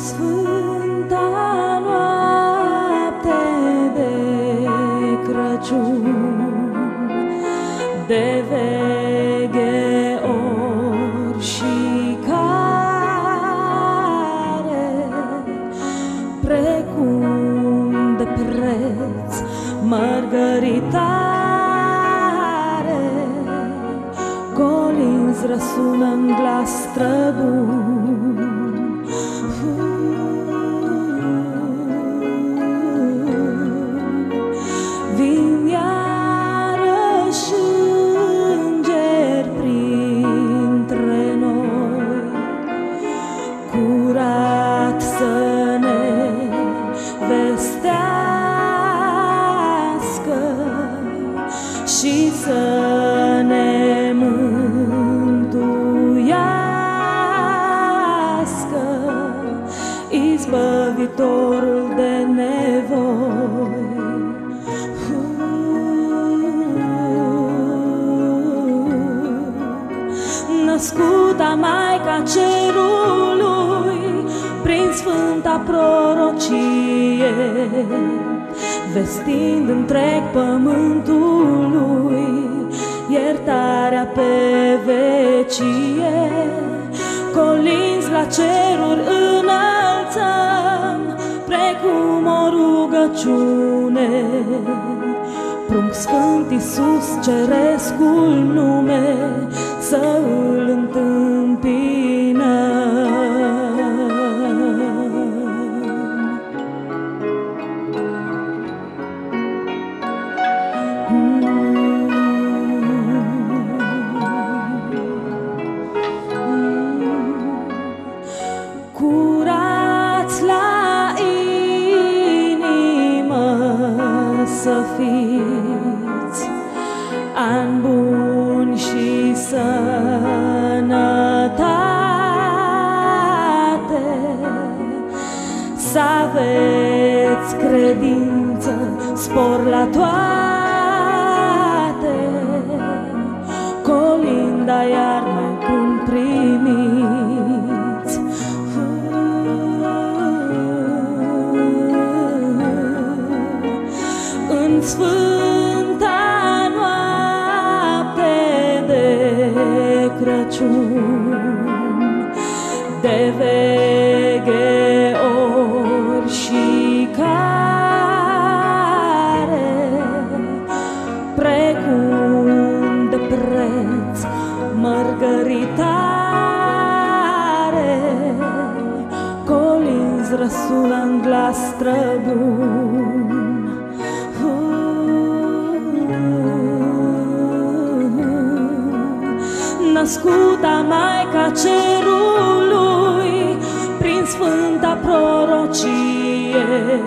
Sfânta noapte de Crăciun, de veche ori și care, precum de preț mărgăritare, colinzi răsună-n glas străbun. Vin iarăși îngeri printre noi, curat să ne vestească și să ne mântuiască, izbăvitorul de nevoi. Născuta Maica Cerului, prin sfânta prorocie, vestind întreg pământului iertarea pe vecie, colinzi la ceruri înălțăm, precum o rugăciune. Prunc Sfânt Iisus, cerescul nume, să îl întâmpinăm. Curați la inimă să fiți, ani buni și sănătate, să aveți credință, spor la toate, colinda iar mai bun primiți. În sfânta noapte de Crăciun, de veche ori și care, precum de preț mărgăritare, colinzi răsună-n glas străbun. Născuta Maica Cerului, prin sfânta prorocie,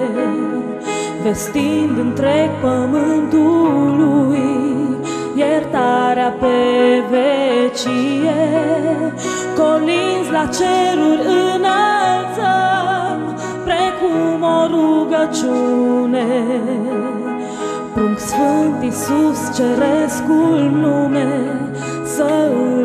vestind întreg pământului iertarea pe vecie, colinzi la ceruri înălțăm, precum o rugăciune. Prunc Sfânt Iisus, cerescul nume, să